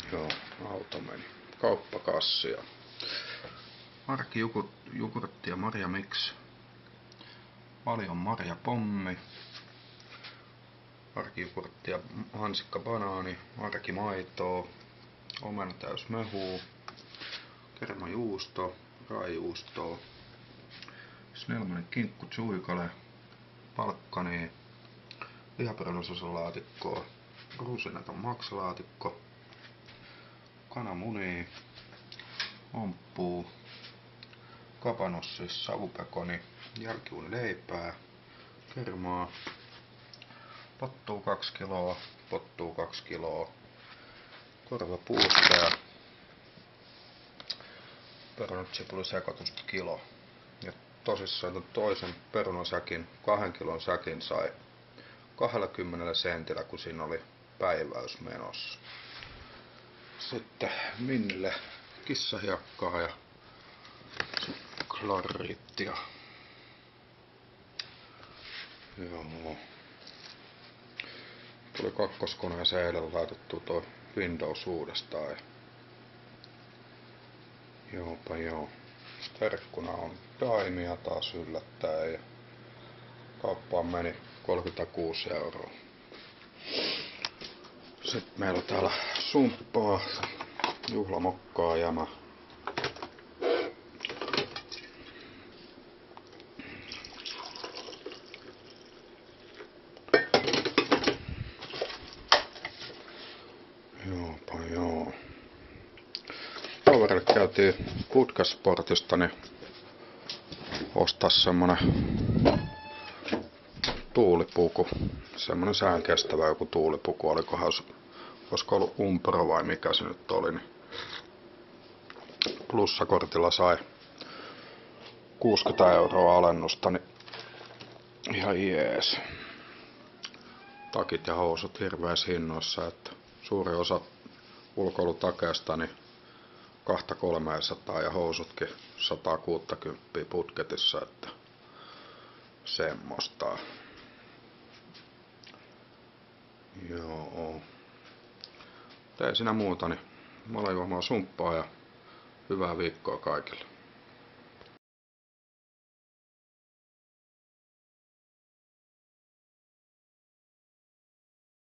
Joo, auto meni. Kauppakassia. Marki jogurtti ja Marja Mix. Valion Marja Pommi. Marki jogurtti ja hansikka banaani. Marki maitoa. Omena täys mehuu. Kermajuusto. Raijuustoa. Snellmanin kinkku tsuikale. Palkkani. Lihaperunasosalaatikkoa. Rusineton maksalaatikko. Kananmunia. Omppuu. Kapanossis savupekoni. Jälkiuunileipää. Kermaa. Pottuu 2 kiloa. Pottuu 2 kiloa. Korvapuusteja. Perunatsipulisekoitusta kilo. Ja tosissaan ton toisen perunasäkin, 2 kilon säkin sai 20 sentillä, kun siinä oli päiväys menossa. Sitten Minnille kissahiekkaa ja klarittia. Joo. Tuli kakkoskoneeseen eilen laitettu toi Windows uudestaan. Joopa joo. Terkkuna on daimia taas yllättäen ja kauppaan meni 36 €. Sitten meillä on täällä sumppaa, juhlamokkaa jämä. Joopa joo. Kaverille käytiin Putkasportista niin ostaa semmonen tuulipuku. Semmonen sään kestävä joku tuulipuku. Olisiko ollut Umpro vai mikä se nyt oli. Niin plussakortilla sai 60 € alennusta. Niin ihan jees. Takit ja housut hirveässä hinnoissa. Että suuri osa ulkoilutakeesta niin 200-300 ja housutkin 160 putketissa, että semmoista. Joo. Ei siinä muuta, niin mä olen juomaan sumppaa ja hyvää viikkoa kaikille.